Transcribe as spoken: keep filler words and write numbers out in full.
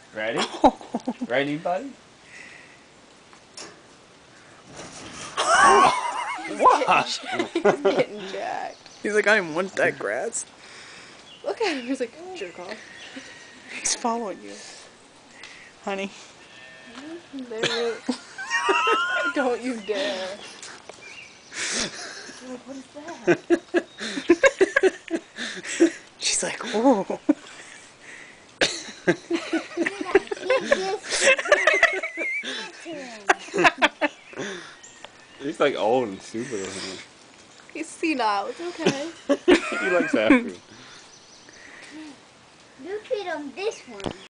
Ready? Ready, buddy? What? He's getting jacked. He's like, I didn't want that grass. Look at him. He's like, jerk off. He's following you. Honey. They really... Don't you dare. Like, what is that? She's like, oh. He's like old and stupid. Isn't he? He's senile. It's okay. He likes after. You feed him this one.